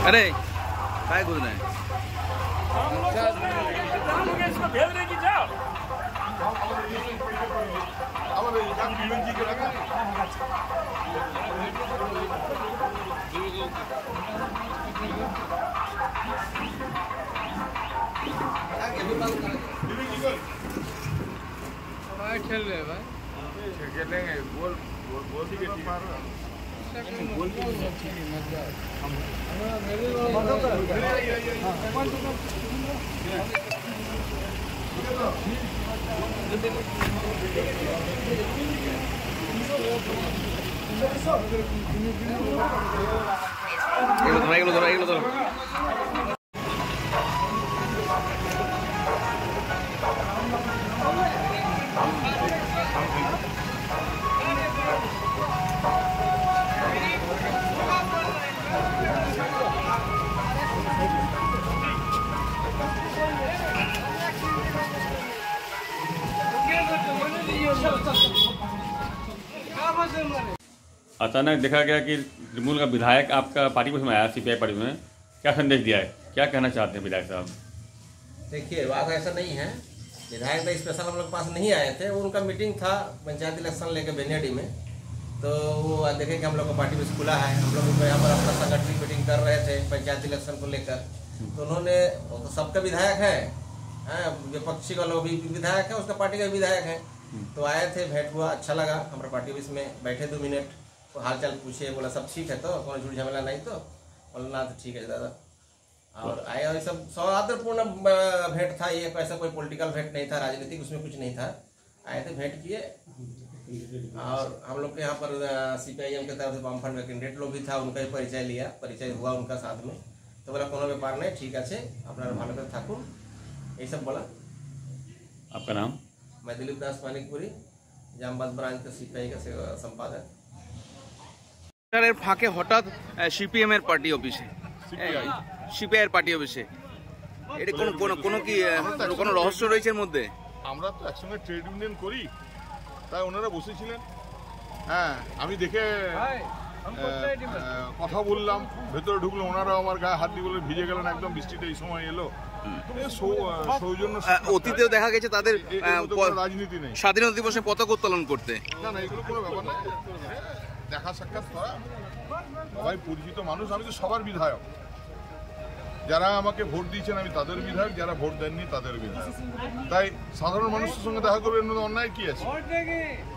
अरे काय कुछ नहीं इसको भेजने की जाओ खेल रहे भाई खेलेंगे बोल बोल ठीक है एगलो धरो अचानक देखा गया कि तृणमूल का विधायक आपका पार्टी में आया, सीपीआई पार्टी में, क्या संदेश दिया है, क्या कहना चाहते हैं विधायक साहब? देखिए, बात ऐसा नहीं है। विधायक तो स्पेशल हम लोग के पास नहीं आए थे, उनका मीटिंग था पंचायत इलेक्शन लेके बेनियाडी में। तो वो देखे कि हम लोग का पार्टी में खुला है, हम लोग यहाँ पर अपना संगठनिक मीटिंग कर रहे थे पंचायत इलेक्शन को लेकर। तो उन्होंने, तो सबका विधायक है, विपक्षी का लोग भी विधायक है, उसका पार्टी का विधायक है। तो आए थे, भेंट हुआ, अच्छा लगा। हमारे पार्टी ऑफिस में बैठे 2 मिनट, तो हाल चाल पूछे, बोला सब ठीक है, तो कौन झूठ झमेला नहीं, तो बोला ना तो ठीक है दादा। और आए, और सब सौहार्दपूर्ण भेंट था ये, ऐसा कोई पॉलिटिकल भेंट नहीं था, राजनीतिक उसमें कुछ नहीं था। आए थे, भेंट किए। और हम लोग के यहाँ पर CPIM के तरफ से वाम फंड कैंडिडेट लोग भी था, उनका ही परिचय लिया, परिचय हुआ उनका साथ में। तो बोला कोनो व्यापार नहीं, ठीक है, अपना भालो कर ठाकुर, यही सब बोला। आपका नाम? मैं दिलीप दास मानिकपुरी, जामबाद ब्रांच का CPI का संपादक। ফাঁকে হঠাৎ সিপিএম এর পার্টি অফিসে, সিপিআই এর পার্টি অফিসে, এটা কোনো কি কোনো রহস্য রয়েছে এর মধ্যে? আমরা তো একসঙ্গে ট্রেড ইউনিয়ন করি, তাই ওনারা বসেছিলেন। হ্যাঁ, আমি দেখে কথা বললাম, ভেতরে ঢুকলো, ওনারা আমার গায়ে হাত দিয়ে বলে ভিজে গেলেন একদম, বৃষ্টিটা এই সময় এলো। সৌজন্য, অতীতেও দেখা গেছে তাদের রাজনীতি নেই, স্বাধীনতা দিবসে পতাকা উত্তোলন করতে। না না, এগুলো কোনো ব্যাপার না, দেখা সাক্ষাৎ করা, সবাই পরিচিত মানুষ। আমি তো সবার বিধায়ক, যারা আমাকে ভোট দিয়েছেন আমি তাদের বিধায়ক, যারা ভোট দেননি তাদের বিধায়ক। তাই সাধারণ মানুষের সঙ্গে দেখা করবে, অন্যায় কি আছে?